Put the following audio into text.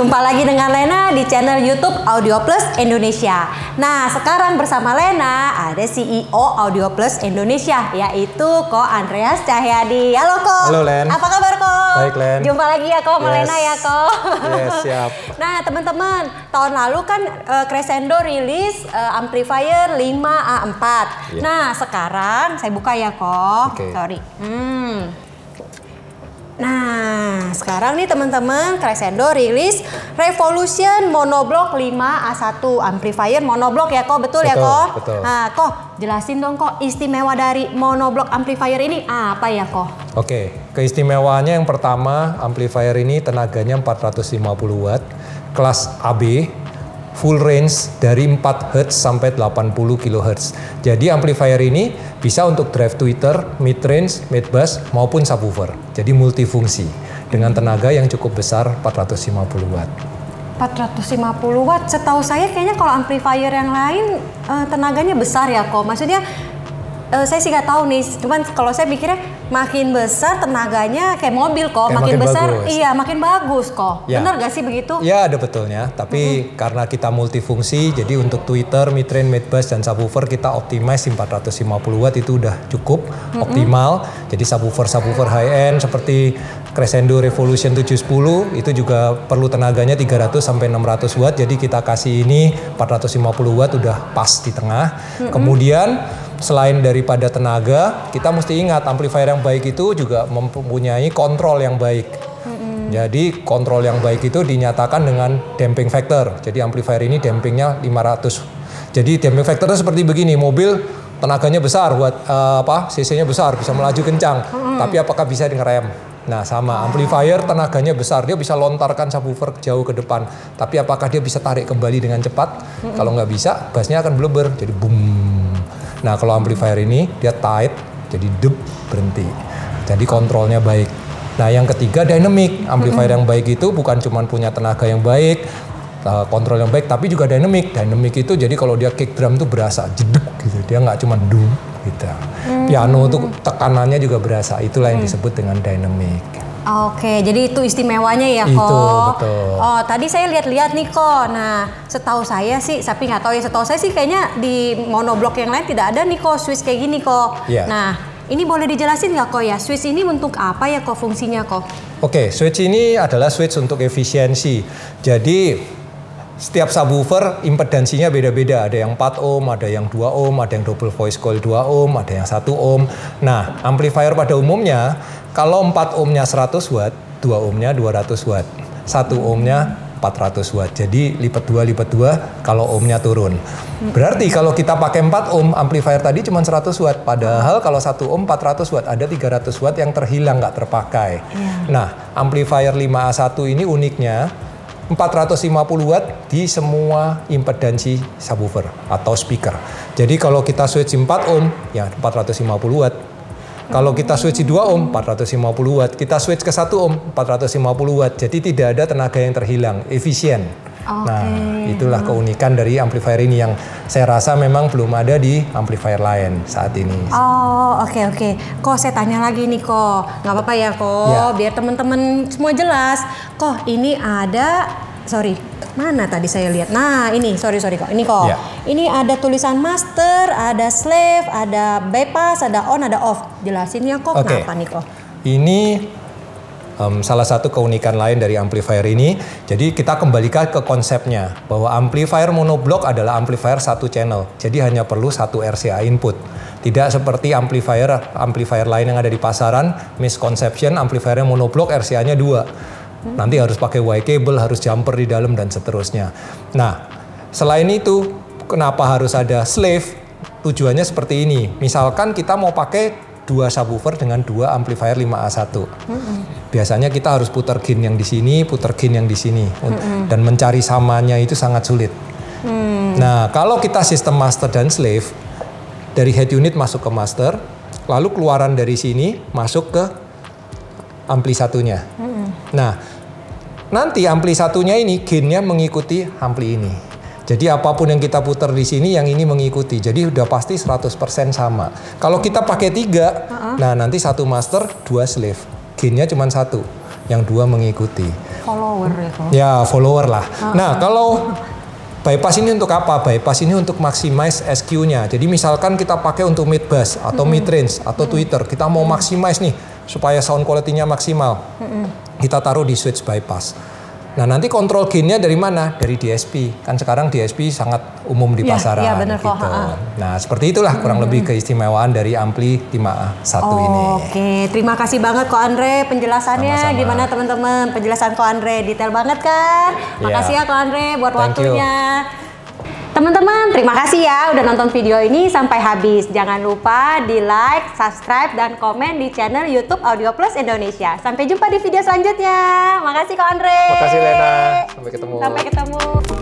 Jumpa lagi dengan Lena di channel YouTube Audio Plus Indonesia. Nah, sekarang bersama Lena ada CEO Audio Plus Indonesia, yaitu Ko Andreas Cahyadi. Halo Ko. Halo Len. Apa kabar Ko? Baik Len. Jumpa lagi ya Ko sama Lena ya Ko. Yes, siap. Nah teman-teman, tahun lalu kan Crescendo rilis amplifier 5A4. Yeah. Nah sekarang saya buka ya Ko. Okay. Sorry. Nah, sekarang nih teman-teman, Crescendo rilis Revolution Monoblock 5A1 amplifier monoblock ya Ko, betul ya Ko? Betul. Nah, Ko, jelasin dong Ko, istimewa dari monoblock amplifier ini apa ya Ko? Oke, keistimewaannya yang pertama, amplifier ini tenaganya 450 watt, kelas AB, full range dari 4 Hz sampai 80 kHz. Jadi amplifier ini bisa untuk drive tweeter, mid range, mid bass maupun subwoofer. Jadi multifungsi dengan tenaga yang cukup besar 450 watt. 450 watt, setahu saya kayaknya kalau amplifier yang lain tenaganya besar ya Ko. Maksudnya saya sih nggak tahu nih, cuman kalau saya pikirnya makin besar tenaganya kayak mobil Ko, makin besar bagus. Iya makin bagus Ko. Ya. Benar gak sih begitu? Ya ada betulnya, tapi karena kita multifungsi, jadi untuk tweeter, mid range, mid bass dan subwoofer kita optimize 450 watt itu udah cukup optimal. Jadi subwoofer high end seperti Crescendo Revolution 710 itu juga perlu tenaganya 300 sampai 600 watt. Jadi kita kasih ini 450 watt udah pas di tengah. Kemudian selain daripada tenaga, kita mesti ingat amplifier yang baik itu juga mempunyai kontrol yang baik. Jadi kontrol yang baik itu dinyatakan dengan damping factor. Jadi amplifier ini dampingnya 500. Jadi damping factornya seperti begini, mobil tenaganya besar, buat cc-nya besar, bisa melaju kencang. Tapi apakah bisa ngerem? Nah sama, amplifier tenaganya besar, dia bisa lontarkan subwoofer jauh ke depan. Tapi apakah dia bisa tarik kembali dengan cepat? Kalau nggak bisa, bassnya akan bleber, jadi boom. Nah kalau amplifier ini dia tight, jadi dep, berhenti. Jadi kontrolnya baik. Nah yang ketiga dynamic. Amplifier yang baik itu bukan cuma punya tenaga yang baik, kontrol yang baik, tapi juga dynamic. Dynamic itu jadi kalau dia kick drum tuh berasa jeduk gitu. Dia nggak cuma dum gitu. Piano tuh tekanannya juga berasa. Itulah yang disebut dengan dynamic. Oke, jadi itu istimewanya ya Ko. Itu betul. Oh, tadi saya lihat-lihat nih Ko. Nah, setahu saya sih, tapi nggak tahu ya. Setahu saya sih kayaknya di monoblock yang lain tidak ada nih Ko switch kayak gini Ko. Yeah. Nah, ini boleh dijelasin nggak Ko ya? Switch ini untuk apa ya Ko fungsinya Ko? Oke, switch ini adalah switch untuk efisiensi. Jadi setiap subwoofer impedansinya beda-beda. Ada yang 4 ohm, ada yang 2 ohm, ada yang double voice coil 2 ohm, ada yang 1 ohm. Nah, amplifier pada umumnya kalau 4 ohmnya 100 watt, 2 ohmnya 200 watt. 1 ohmnya 400 watt. Jadi lipat 2 kalau ohmnya turun. Berarti kalau kita pakai 4 ohm, amplifier tadi cuma 100 watt. Padahal kalau 1 ohm 400 watt, ada 300 watt yang terhilang, nggak terpakai. Nah, amplifier 5A1 ini uniknya 450 watt di semua impedansi subwoofer atau speaker. Jadi kalau kita switch 4 ohm, ya 450 watt. Kalau kita switch 2 ohm, 450 watt. Kita switch ke 1 ohm, 450 watt. Jadi tidak ada tenaga yang terhilang, efisien. Nah, itulah keunikan dari amplifier ini yang saya rasa memang belum ada di amplifier lain saat ini. Oh, oke. Ko, saya tanya lagi nih Ko. Nggak apa-apa ya Ko, biar teman-teman semua jelas. Ko, ini ada, mana tadi saya lihat? Nah, ini, sorry Ko. Ini Ko. Ini ada tulisan master, ada slave, ada bypass, ada on, ada off. Jelasin ya Ko, kenapa nih Ko? Ini salah satu keunikan lain dari amplifier ini. Jadi kita kembalikan ke konsepnya bahwa amplifier monoblock adalah amplifier satu channel. Jadi hanya perlu satu RCA input. Tidak seperti amplifier lain yang ada di pasaran, misconception amplifiernya monoblock RCA-nya 2. Nanti harus pakai Y cable, harus jumper di dalam dan seterusnya. Nah, selain itu kenapa harus ada slave? Tujuannya seperti ini. Misalkan kita mau pakai 2 subwoofer dengan 2 amplifier 5A1. Biasanya kita harus putar gain yang di sini, putar gain yang di sini. Dan mencari samanya itu sangat sulit. Nah, kalau kita sistem master dan slave, dari head unit masuk ke master, lalu keluaran dari sini masuk ke ampli satunya. Nah, nanti ampli satunya ini gainnya mengikuti ampli ini. Jadi apapun yang kita putar di sini, yang ini mengikuti. Jadi udah pasti 100% sama. Kalau kita pakai 3, nah nanti 1 master, 2 slave. Gainnya cuma 1, yang 2 mengikuti. follower ya kok. Ya, follower lah. Nah, kalau bypass ini untuk apa? Bypass ini untuk maximize SQ-nya. Jadi misalkan kita pakai untuk mid bass atau mid range atau tweeter, kita mau maximize nih supaya sound quality-nya maksimal. Kita taruh di switch bypass. Nah, nanti kontrol gain-nya dari mana? Dari DSP. Kan sekarang DSP sangat umum di pasaran. Iya, bener gitu. Nah, seperti itulah kurang lebih keistimewaan dari Ampli 5A1 ini. Oke, terima kasih banget Ko Andre penjelasannya. Sama-sama. Gimana teman-teman? Penjelasan Ko Andre detail banget kan? Makasih ya Ko Andre buat waktunya. Teman-teman, terima kasih ya udah nonton video ini sampai habis. Jangan lupa di like, subscribe, dan komen di channel YouTube Audio Plus Indonesia. Sampai jumpa di video selanjutnya. Makasih Ko Andre. Makasih Lena. Sampai ketemu. Sampai ketemu.